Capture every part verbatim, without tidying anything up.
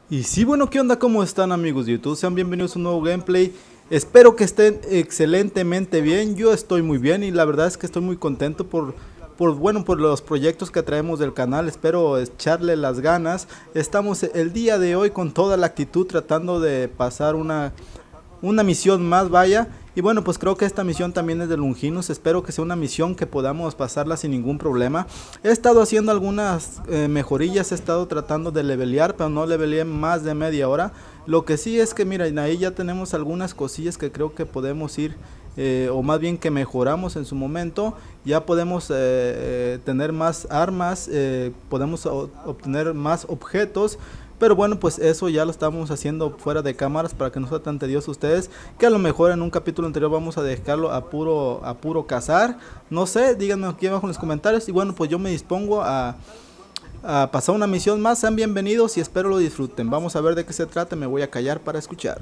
Y sí, bueno, ¿qué onda? ¿Cómo están, amigos de YouTube? Sean bienvenidos a un nuevo gameplay. Espero que estén excelentemente bien. Yo estoy muy bien y la verdad es que estoy muy contento por, por, bueno, por los proyectos que traemos del canal. Espero echarle las ganas. Estamos el día de hoy con toda la actitud tratando de pasar una, una misión más, vaya. Y bueno, pues creo que esta misión también es de Longinus. Espero que sea una misión que podamos pasarla sin ningún problema. He estado haciendo algunas eh, mejorillas, he estado tratando de levelear, pero no leveleé más de media hora. Lo que sí es que miren, ahí ya tenemos algunas cosillas que creo que podemos ir, eh, o más bien que mejoramos en su momento. Ya podemos eh, eh, tener más armas, eh, podemos obtener más objetos. Pero bueno, pues eso ya lo estamos haciendo fuera de cámaras para que no sea tan tedioso ustedes. Que a lo mejor en un capítulo anterior vamos a dejarlo a puro, a puro cazar. No sé, díganme aquí abajo en los comentarios. Y bueno, pues yo me dispongo a, a pasar una misión más. Sean bienvenidos y espero lo disfruten. Vamos a ver de qué se trata. Me voy a callar para escuchar.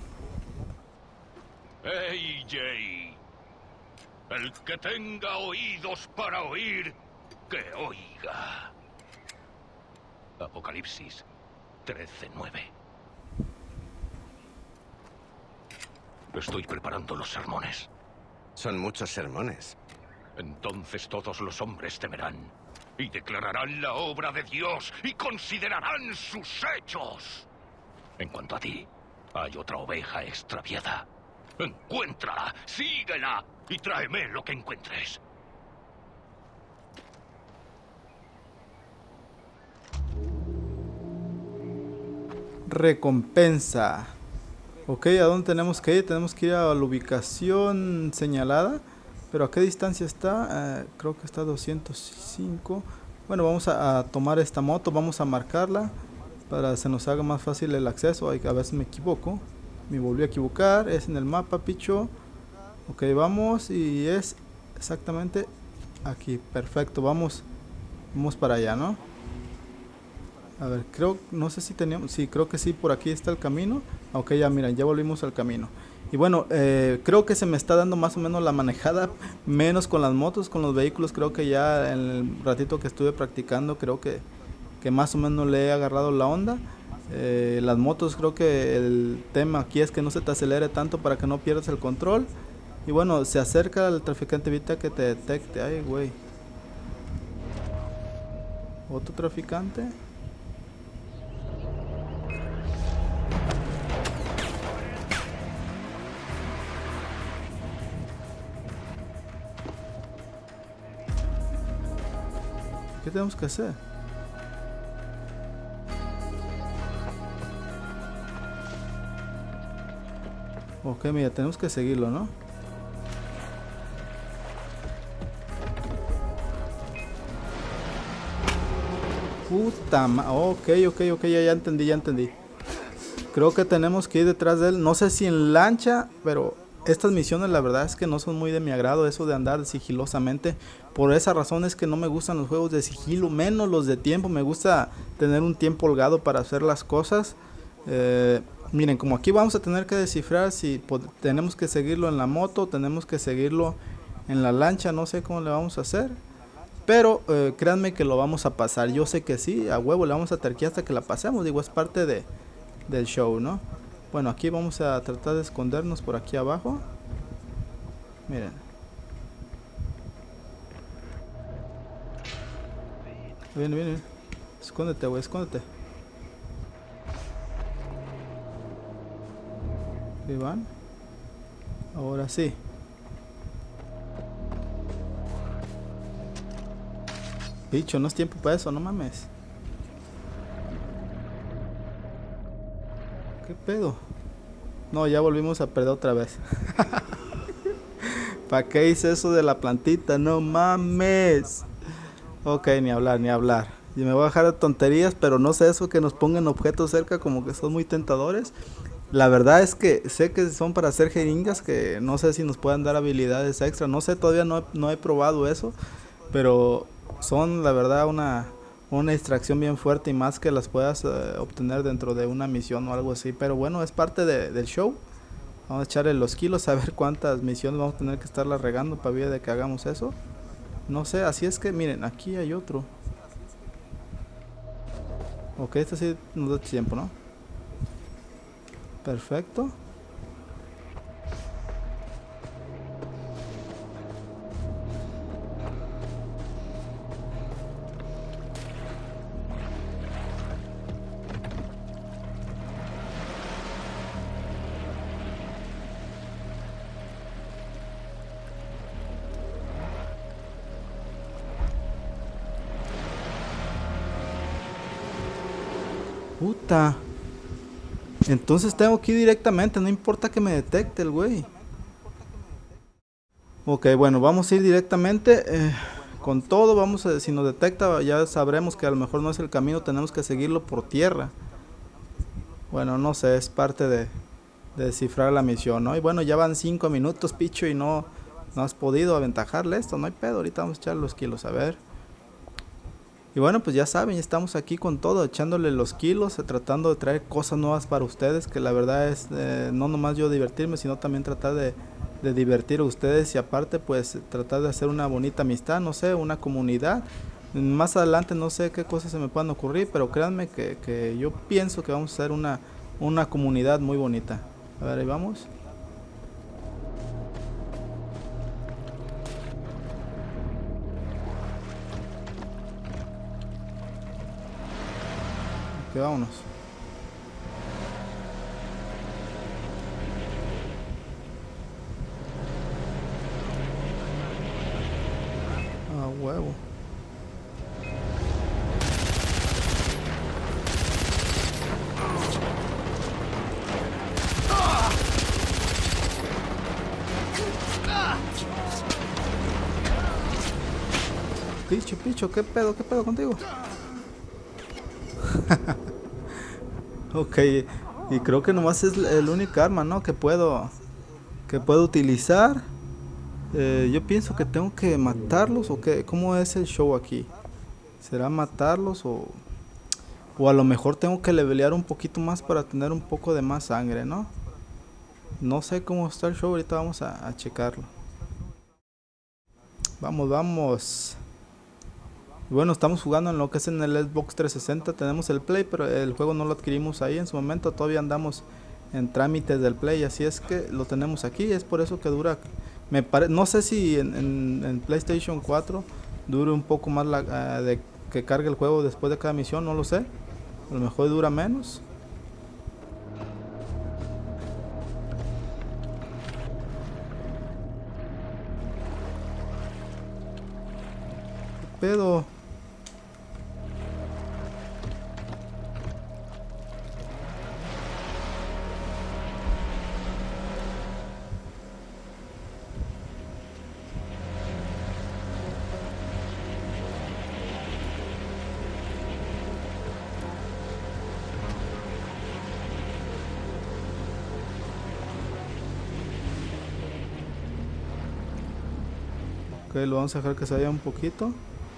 Hey, Jay. El que tenga oídos para oír, que oiga. Apocalipsis trece nueve. Estoy preparando los sermones. Son muchos sermones. Entonces todos los hombres temerán y declararán la obra de Dios y considerarán sus hechos. En cuanto a ti, hay otra oveja extraviada. Encuéntrala, síguela y tráeme lo que encuentres. Recompensa. Ok, ¿a dónde tenemos que ir? Tenemos que ir a la ubicación señalada. Pero ¿a qué distancia está? Eh, creo que está a doscientos cinco. Bueno, vamos a, a tomar esta moto. Vamos a marcarla para que se nos haga más fácil el acceso. Ay, a ver si me equivoco. Me volví a equivocar. Es en el mapa, picho. Ok, vamos. Y es exactamente aquí. Perfecto, vamos. Vamos para allá, ¿no? A ver, creo, no sé si teníamos, sí, creo que sí, por aquí está el camino. Ok, ya miren, ya volvimos al camino. Y bueno, eh, creo que se me está dando más o menos la manejada, menos con las motos, con los vehículos. Creo que ya en el ratito que estuve practicando, creo que, que más o menos le he agarrado la onda. Eh, las motos, creo que el tema aquí es que no se te acelere tanto para que no pierdas el control. Y bueno, se acerca el traficante, evita que te detecte. Ay, güey. Otro traficante. ¿Qué tenemos que hacer? Ok, mira, tenemos que seguirlo, ¿no? Puta ma... Ok, ok, ok, ya, ya entendí, ya entendí. Creo que tenemos que ir detrás de él. No sé si en lancha, pero estas misiones la verdad es que no son muy de mi agrado. Eso de andar sigilosamente. Por esa razón es que no me gustan los juegos de sigilo, menos los de tiempo. Me gusta tener un tiempo holgado para hacer las cosas. Eh, miren, como aquí vamos a tener que descifrar si tenemos que seguirlo en la moto, tenemos que seguirlo en la lancha. No sé cómo le vamos a hacer. Pero eh, créanme que lo vamos a pasar. Yo sé que sí, a huevo le vamos a terquear hasta que la pasemos. Digo, es parte de, del show, ¿no? Bueno, aquí vamos a tratar de escondernos por aquí abajo. Miren. Viene, viene. Escóndete, güey, escóndete. Ahí van. Ahora sí. Bicho, no es tiempo para eso, no mames. ¿Qué pedo? No, ya volvimos a perder otra vez. ¿Para qué hice eso de la plantita? No mames. Ok, ni hablar, ni hablar. Y me voy a dejar de tonterías, pero no sé eso que nos pongan objetos cerca como que son muy tentadores. La verdad es que sé que son para hacer jeringas, que no sé si nos puedan dar habilidades extra. No sé, todavía no, no he probado eso, pero son la verdad una, una distracción bien fuerte y más que las puedas eh, obtener dentro de una misión o algo así. Pero bueno, es parte de, del show. Vamos a echarle los kilos a ver cuántas misiones vamos a tener que estarla regando para vía de que hagamos eso. No sé, así es que miren, aquí hay otro. Ok, este sí nos da tiempo, ¿no? Perfecto. Puta. Entonces tengo que ir directamente, no importa que me detecte el güey. Ok, bueno, vamos a ir directamente eh, con todo. Vamos a, si nos detecta ya sabremos que a lo mejor no es el camino, tenemos que seguirlo por tierra. Bueno, no sé, es parte de, de descifrar la misión, ¿no? Y bueno, ya van cinco minutos, picho, y no, no has podido aventajarle esto, no hay pedo. Ahorita vamos a echar los kilos, a ver. Y bueno, pues ya saben, ya estamos aquí con todo, echándole los kilos, eh, tratando de traer cosas nuevas para ustedes, que la verdad es eh, no nomás yo divertirme, sino también tratar de, de divertir a ustedes y aparte pues tratar de hacer una bonita amistad, no sé, una comunidad. Más adelante no sé qué cosas se me puedan ocurrir, pero créanme que, que yo pienso que vamos a hacer una, una comunidad muy bonita. A ver, ahí vamos. Ok, vámonos. Ah, huevo. Picho, picho, ¿qué pedo? ¿Qué pedo contigo? Ok, y creo que nomás es el único arma, ¿no? Que puedo que puedo utilizar. Eh, yo pienso que tengo que matarlos o qué, ¿cómo es el show aquí? ¿Será matarlos o o a lo mejor tengo que levelear un poquito más para tener un poco de más sangre, ¿no? No sé cómo está el show, ahorita vamos a, a checarlo. Vamos, vamos. Bueno, estamos jugando en lo que es en el Xbox trescientos sesenta, tenemos el Play, pero el juego no lo adquirimos ahí en su momento, todavía andamos en trámites del Play, así es que lo tenemos aquí, es por eso que dura, me pare, no sé si en, en, en PlayStation cuatro dure un poco más la, uh, de que cargue el juego después de cada misión, no lo sé, a lo mejor dura menos. ¿Qué pedo? Ok, lo vamos a dejar que se vaya un poquito.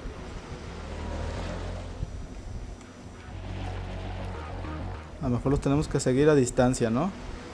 A lo mejor los tenemos que seguir a distancia, ¿no?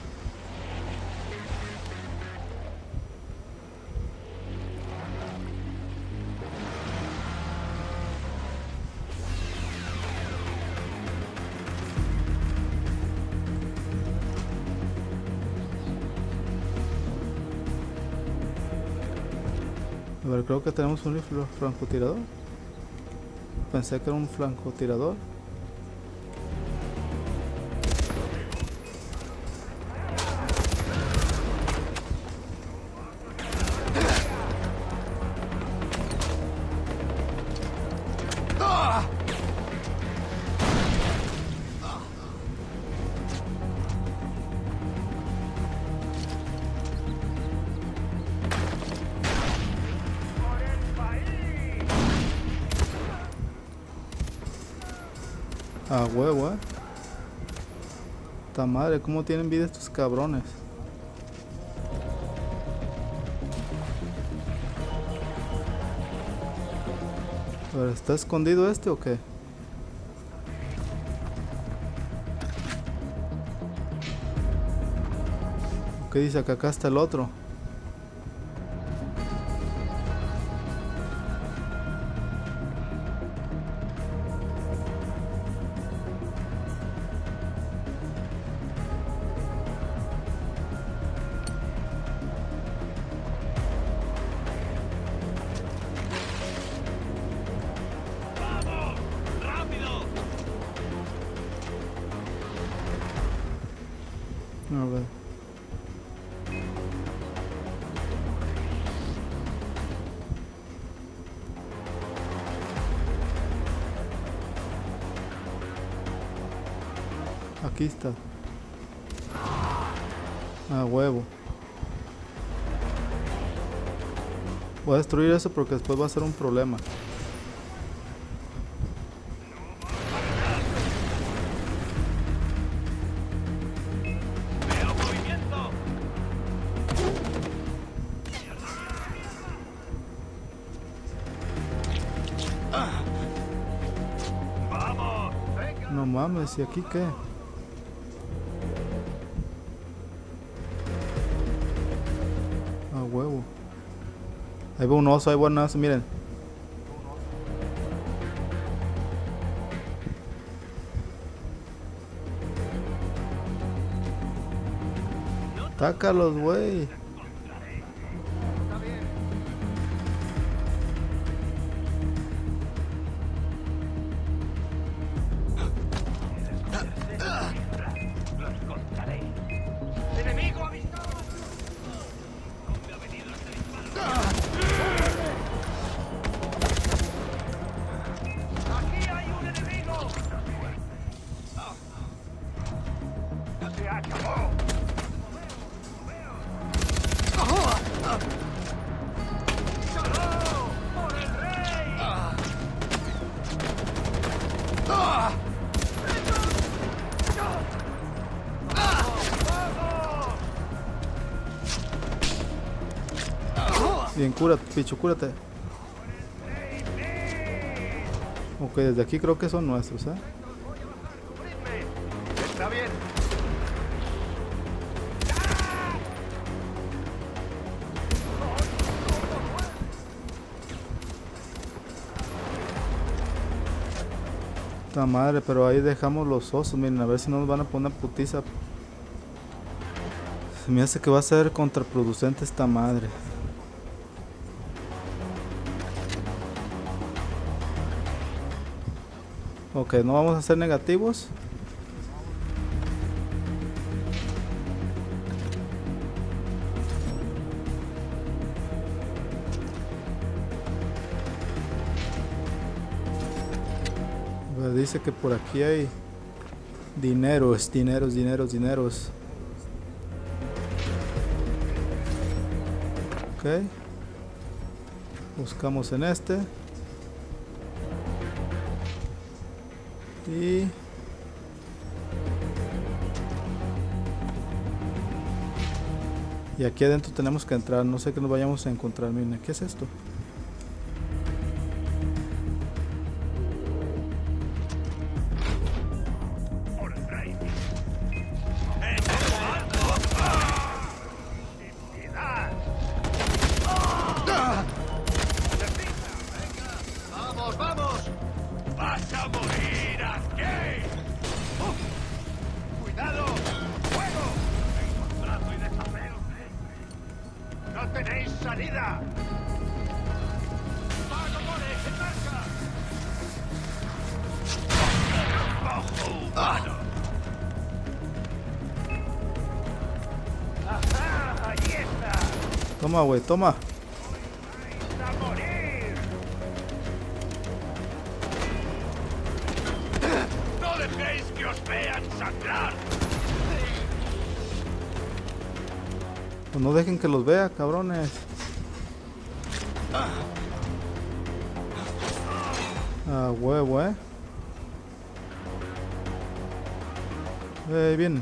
A ver, creo que tenemos un rifle francotirador. Pensé que era un francotirador. A huevo, eh. Ta madre, ¿cómo tienen vida estos cabrones? A ver, ¿está escondido este o qué? ¿Qué dice que acá está el otro? A ver. Aquí está. A huevo. Voy a destruir eso porque después va a ser un problema. No mames, ¿y aquí qué? A huevo. Ahí va un oso, ahí va un oso, miren. Tácalos, güey. Bien, cúrate, picho, cúrate. Ok, desde aquí creo que son nuestros, ¿eh? Está bien. Esta madre, pero ahí dejamos los osos, miren, a ver si no nos van a poner una putiza. Se me hace que va a ser contraproducente esta madre. Ok, no vamos a ser negativos. Pues dice que por aquí hay dineros, dineros, dineros, dineros. Ok. Buscamos en este. Y y aquí adentro tenemos que entrar. No sé qué nos vayamos a encontrar. Miren, ¿qué es esto? ¡Vamos, vamos! ¡Vas a morir aquí! ¡Uh! ¡Cuidado! ¡Fuego! ¡Encontrado y deshaceros! ¡No tenéis salida! ¡Vagabondes, en marcha! ¡Ojo humano! ¡Ajá! ¡Allí está! Toma, güey, toma. ¡A morir! ¡No dejéis que os vean sangrar! Pues no dejen que los vea, cabrones. Ah, huevo, eh. Eh, bien.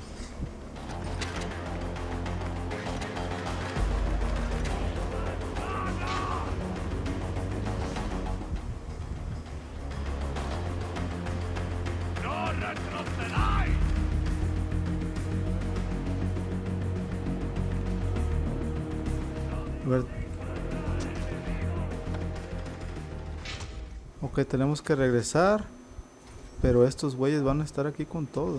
¡No retrocedáis! A ver. Ok, tenemos que regresar. Pero estos güeyes van a estar aquí con todo.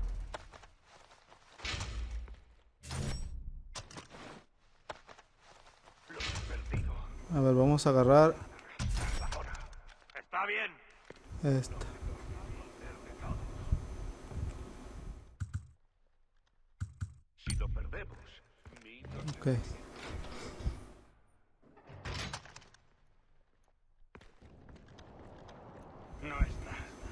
A ver, vamos a agarrar Está bien. esta. Ok. No está.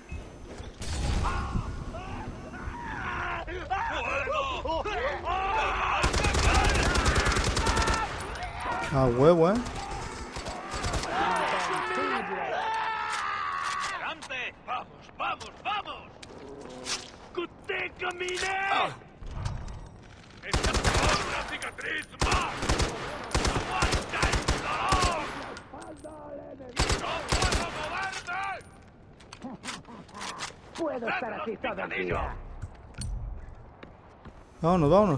A huevo, eh. ¡Adelante! ¡Vamos, vamos, vamos! ¡Usted camine! ¡Esta es una cicatriz más! ¡Aguanta el dolor! ¡No puedo moverme! Puedo estar así todo el día. Vámonos, vámonos.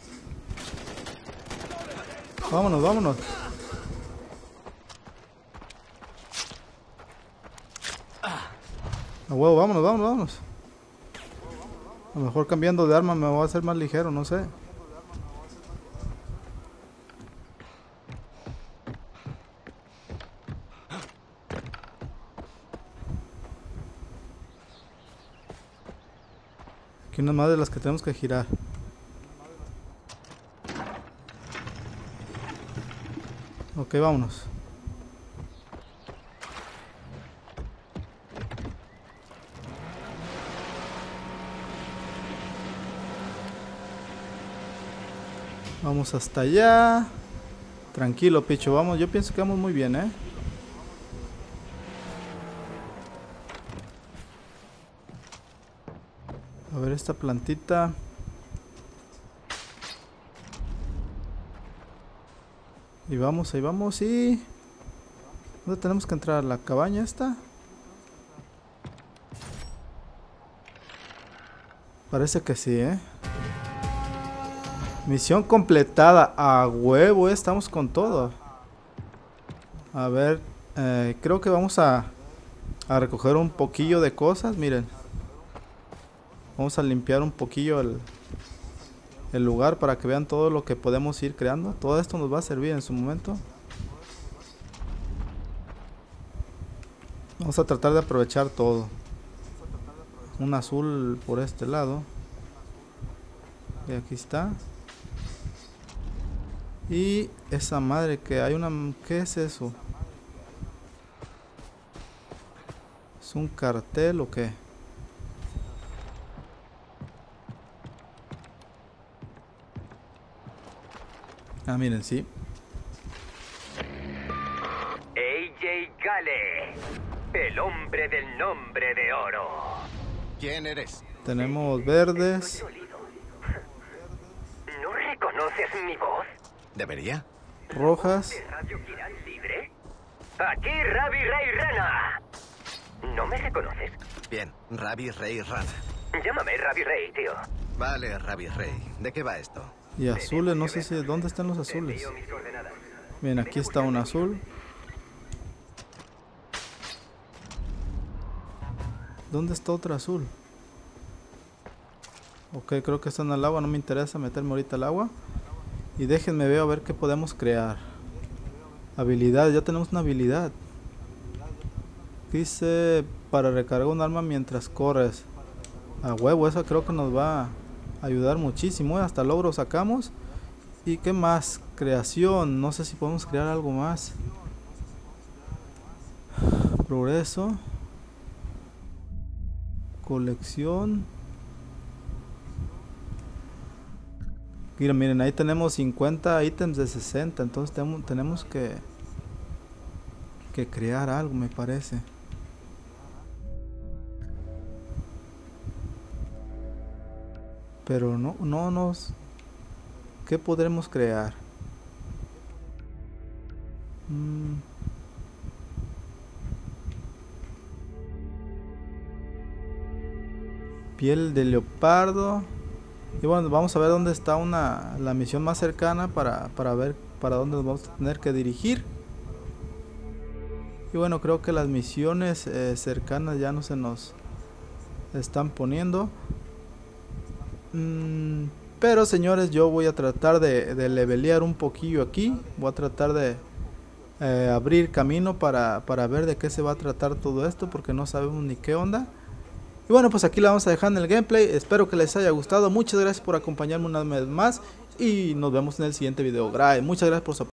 Vámonos, vámonos. A huevo, vámonos, vámonos, vámonos. A lo mejor cambiando de arma me voy a hacer más ligero, no sé. Aquí una más de las que tenemos que girar. Ok, vámonos. Vamos hasta allá. Tranquilo, Picho, vamos. Yo pienso que vamos muy bien, ¿eh? A ver esta plantita. Y vamos, ahí vamos y... ¿dónde tenemos que entrar? ¿La cabaña esta? Parece que sí, ¿eh? Misión completada. A huevo, ¿eh? Estamos con todo. A ver, eh, creo que vamos a, a recoger un poquillo de cosas, miren. Vamos a limpiar un poquillo el... el lugar para que vean todo lo que podemos ir creando. Todo esto nos va a servir en su momento. Vamos a tratar de aprovechar todo. Un azul por este lado. Y aquí está. Y esa madre que hay una... ¿qué es eso? ¿Es un cartel o qué? Ah, miren, sí. A J Gale, el hombre del nombre de oro. ¿Quién eres? Tenemos verdes. ¿No reconoces mi voz? ¿Debería? Rojas. ¿De Radio Kiran Libre? Aquí Ravi Rey Rana. ¿No me reconoces? Bien, Ravi Rey Rana. Llámame Ravi Rey, tío. Vale, Ravi Rey. ¿De qué va esto? Y azules, no sé si... ¿dónde están los Te azules? envío mis coordenadas. Bien, aquí está un azul. ¿Dónde está otro azul? Ok, creo que está en el agua. No me interesa meterme ahorita al agua. Y déjenme ver a ver qué podemos crear. Habilidad, ya tenemos una habilidad. Dice para recargar un arma mientras corres. A huevo, esa creo que nos va a ayudar muchísimo, ¿eh? Hasta logro sacamos. ¿Y qué más? Creación, no sé si podemos crear algo más. Progreso. Colección. Mira, miren, ahí tenemos cincuenta ítems de sesenta. Entonces tenemos, tenemos que Que crear algo, me parece. Pero no, no nos... ¿qué podremos crear? Mm. Piel de leopardo. Y bueno, vamos a ver dónde está una la misión más cercana para, para ver para dónde nos vamos a tener que dirigir. Y bueno, creo que las misiones eh, cercanas ya no se nos están poniendo. Mm, pero señores, yo voy a tratar de, de levelear un poquillo aquí. Voy a tratar de eh, abrir camino para, para ver de qué se va a tratar todo esto, porque no sabemos ni qué onda. Y bueno, pues aquí la vamos a dejar en el gameplay. Espero que les haya gustado. Muchas gracias por acompañarme una vez más. y nos vemos en el siguiente video. Gra- Muchas gracias por su apoyo.